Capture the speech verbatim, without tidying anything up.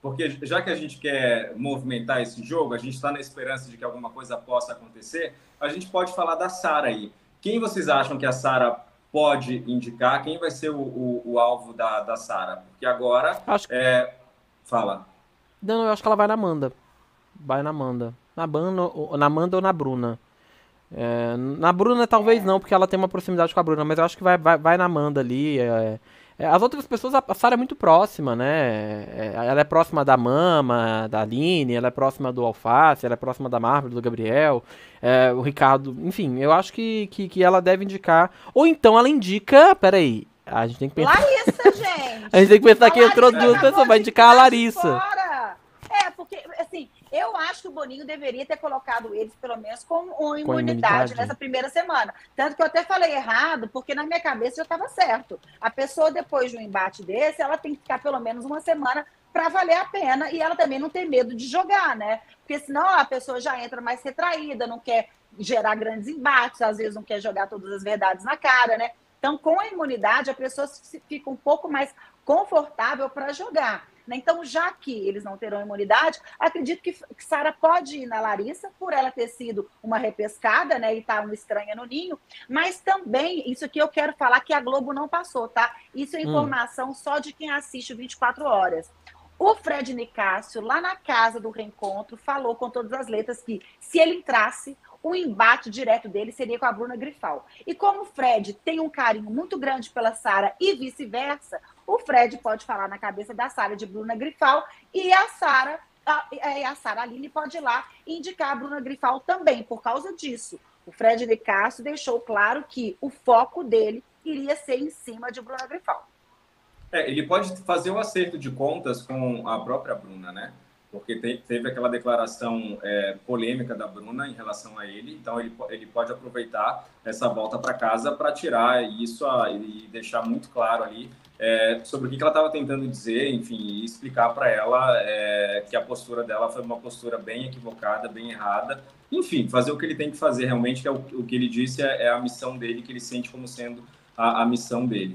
porque já que a gente quer movimentar esse jogo, a gente está na esperança de que alguma coisa possa acontecer, a gente pode falar da Sara aí. Quem vocês acham que a Sara pode indicar? Quem vai ser o, o, o alvo da, da Sara? Porque agora... Acho, É... Fala. não, eu acho que ela vai na Amanda. Vai na Amanda. Na Amanda, ou- na Amanda ou na Bruna. É, na Bruna talvez É, não, porque ela tem uma proximidade com a Bruna, mas eu acho que vai, vai, vai na Amanda ali. É, é, as outras pessoas, a Sarah é muito próxima, né? É, ela é próxima da Mama, da Aline, ela é próxima do Alface, ela é próxima da Marvel, do Gabriel, é, o Ricardo. Enfim, eu acho que, que, que ela deve indicar. Ou então ela indica. Peraí. A gente tem que pensar. Larissa, A gente gente! tem que pensar A que entrou Larissa duas pessoas, acabou vai de indicar a ficar de Larissa. fora! É, porque, assim, eu acho que o Boninho deveria ter colocado eles, pelo menos, com uma Com a imunidade imunidade. nessa primeira semana. Tanto que eu até falei errado, porque na minha cabeça já estava certo. A pessoa, depois de um embate desse, ela tem que ficar pelo menos uma semana para valer a pena e ela também não ter medo de jogar, né? Porque senão a pessoa já entra mais retraída, não quer gerar grandes embates, às vezes não quer jogar todas as verdades na cara, né? Então, com a imunidade, a pessoa fica um pouco mais confortável para jogar. Então, já que eles não terão imunidade, acredito que, que Sara pode ir na Larissa, por ela ter sido uma repescada, né? E estar uma estranha no ninho, mas também, isso aqui eu quero falar que a Globo não passou, tá? Isso é Hum. informação só de quem assiste vinte e quatro horas. O Fred Nicásio, lá na casa do reencontro, falou com todas as letras que, se ele entrasse, o embate direto dele seria com a Bruna Grifal. E como o Fred tem um carinho muito grande pela Sara e vice-versa, o Fred pode falar na cabeça da Sara de Bruna Grifal e a Sara a, a Sara Aline pode ir lá e indicar a Bruna Grifal também, por causa disso. O Fred Nicásio deixou claro que o foco dele iria ser em cima de Bruna Grifal. É, ele pode fazer o acerto de contas com a própria Bruna, né? Porque te, teve aquela declaração é, polêmica da Bruna em relação a ele, então ele, ele pode aproveitar essa volta para casa para tirar isso a, e deixar muito claro ali é, sobre o que ela estava tentando dizer, enfim, e explicar para ela é, que a postura dela foi uma postura bem equivocada, bem errada. Enfim, fazer o que ele tem que fazer realmente, que é o, o que ele disse é, é a missão dele, que ele sente como sendo a, a missão dele.